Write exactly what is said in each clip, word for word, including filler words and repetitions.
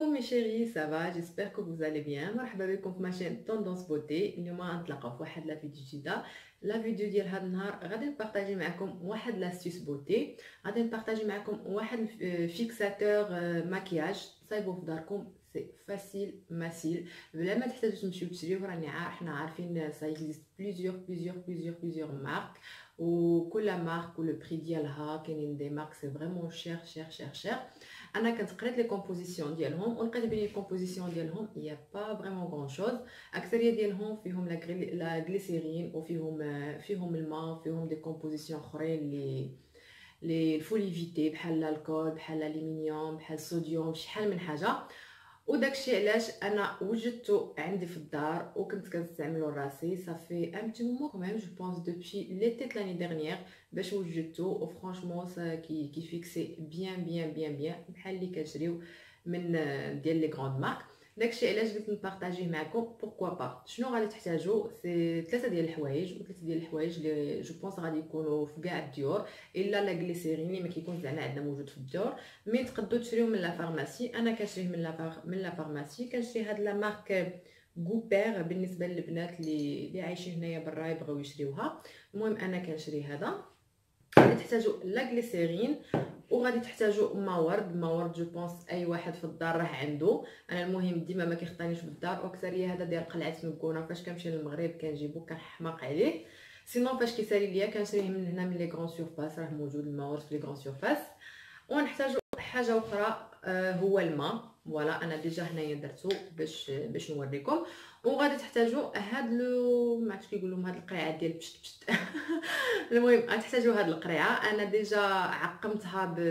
Mes chéris, ça va? J'espère que vous allez bien. مرحبا بكم في ma chaîne Tendance Beauté. اليوم غنتلاقاو في واحد لا فيديو جديده. لا فيديو ديال هذا النهار غادي نبارطاجي معكم واحد لاستيس بوتي. غادي نبارطاجي معكم واحد فيكساتور ماكياج صايبوه في داركم. سي فاسيل ماسيل بلا ما تحتاجوا تمشيو تشريوه. راني حنا عارفين سا اكزيست بليزيور بليزيور بليزيور بليزيور مارك، وكل مارك ولو بري ديالها. كاينين دي مارك سي فريمون شير شير شير شير. انا كنت قريت لي كومبوزيسيون ديالهم ولقيت بلي الكومبوزيسيون ديالهم هي با فريمون غون شوز. اكثريه ديالهم فيهم لا غليسيرين وفيهم فيهم الماء، فيهم دي كومبوزيسيون اخرين لي لي الفوليفيتي بحال الكول بحال الالومنيوم بحال الصوديوم شحال من حاجه. وداكشي علاش انا وجدته عندي في الدار وكنت كنستعملو راسي صافي ان بتي مومون كوميم جو بونس دوبي ليتي لاني ديرنيير باش وجدته. و فرانشمون سا كي كي فيكسي بيان بيان بيان بيان بحال اللي كنشريو من ديال لي غروند مارك. داكشي علاش قلت نبارطاجيه معكم. بوركوا با شنو غادي تحتاجوا؟ سي ثلاثه ديال الحوايج وثلاثه ديال الحوايج اللي جو بونس غادي يكونوا في كاع الديور الا لا غليسيرين اللي ما كيكونش زعما عندنا موجود في الديور، مي تقدروا تشريوه من لا فارماسي. انا كنشريه من لا من لا فارماسي. كنشري هاد لا مارك غوبير بالنسبه للبنات اللي اللي عايشين هنايا برا يبغيو يشريوها. المهم انا كنشري هذا. غادي تحتاجوا لا غليسيرين وغادي تحتاجوا ما ورد. ما ورد جو بونس اي واحد في الدار راه عنده. انا المهم ديما ما كيخطانيش في الدار، واكثريه هذا ديال قلعه مكونه فاش كنمشي للمغرب كنجيبو كنحماق عليه. سينو فاش كيسالي ليا كنشريه من هنا من لي غران سورفاس، راه موجود الماء ورد في لي غران سورفاس. ونحتاجوا حاجه اخرى آه هو الماء. فوالا انا ديجا هنايا درتو باش باش نوريكم. وغادي تحتاجوا هاد لو ما عرفتش كيقولوا هاد القريعه ديال بشت بشت المهم غتحتاجوا هاد القريعه. انا ديجا عقمتها ب...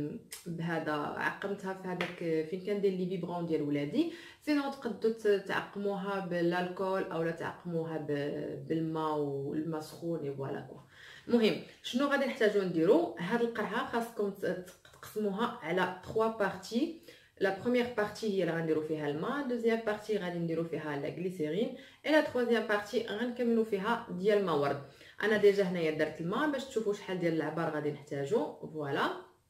بهذا عقمتها في هذاك فين كندير لي بيبرون ديال ولادي. سينو تقدروا تعقموها بالالكول اولا تعقموها ب... بالماء والماء سخون. فوالا كو. المهم شنو غادي نحتاجوا نديرو؟ هاد القرعه خاصكم تقسموها على ثلاثة بارتي. لا بروميير بارتي هي اللي غنديرو فيها الماء، دوزيام بارتي غادي نديرو فيها لا غليسيرين، اي لا تروازيام بارتي غنكملو فيها ديال الماء ورد. انا ديجا هنايا درت الماء باش تشوفوا شحال ديال العبار غادي نحتاجو. فوالا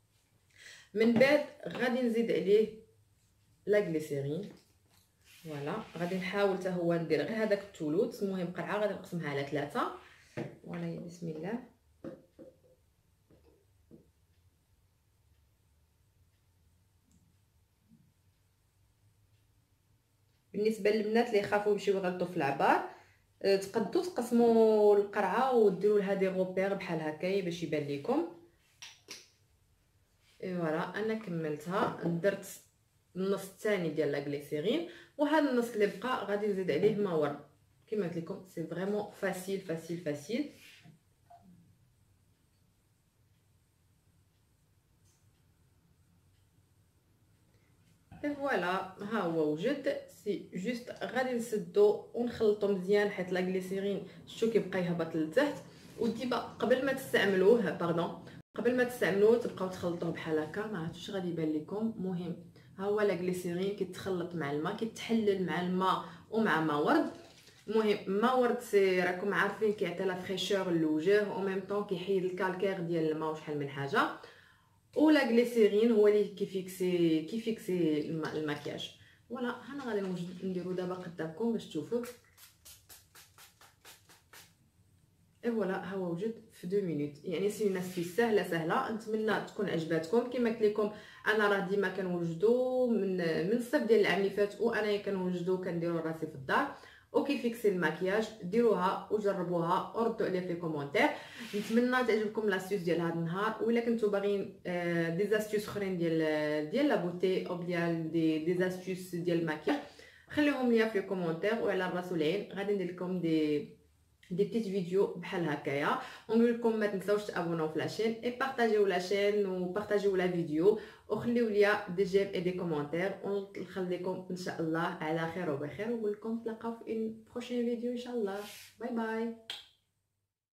من بعد غادي نزيد عليه لا غليسيرين. فوالا غادي نحاول حتى هو ندير غير هذاك الثلث. المهم قرعه غادي نقسمها على ثلاثة. فوالا بسم الله. بالنسبه للبنات اللي يخافوا يمشيو يغلطوا في العبار تقدروا تقسموا القرعه وديروا لها دي غوبير بحال هكايا باش يبان لكم. اي فوالا انا كملتها. درت النص الثاني ديال لا غليسيرين وهذا النص اللي بقى غادي نزيد عليه ما ورد. كما قلت لكم سي فريمون فاسيل فاسيل فاسيل. اي فوالا ها هو وجد. سي جوست غادي نسدو ونخلطو مزيان حيت لا غليسيرين شتو كيبقى يهبط لتحت. وديما قبل ما تستعملوه باردون قبل ما تستعملوه تبقاو تخلطوه بحال هكا. ما عرفتش غادي يبان لكم. مهم ها هو لا غليسيرين كيتخلط مع الماء كيتحلل مع الماء ومع ما ورد. المهم ما ورد سي راكم عارفين كيعطي لا فريشور للوجه او ميم طون كيحيد الكالكير ديال الماء وشحال من حاجه. ولا غليسيرين هو اللي كيفيكسي كيفيكسي الماكياج. فوالا انا غادي نديرو دابا قدامكم باش تشوفوا. اي فوالا ها هو وجد في دو مينوت. يعني سي ناس في سهله سهله. نتمنى تكون عجباتكم. كما قلت لكم انا راه ديما كنوجدو من من الصيف ديال العام اللي فات وانا كنوجدو كنديرو راسي في الدار وكيفيكسي الماكياج. ديروها وجربوها وردوا عليا في كومونتير. نتمنى تعجبكم لاستيوس ديال هذا النهار. ولا كنتو باغيين دي زاستيوس اخرين ديال ديال لا بوتي او ديال دي دي زاستيوس ديال الماكياج خليهم ليا في كومونتير. وعلى الراس والعين غادي ندير لكم دي دي بيتيت فيديو بحال هكايا. ونقول لكم ما تنساوش تابوناو في لاشين اي بارطاجيو لاشين وبارطاجيو لا فيديو وخليو ليا دي جيم اي دي كومونتير. ونخليكم ان شاء الله على خير وبخير. ونقول لكم تلاقاو في ان بروشين فيديو ان شاء الله. باي باي.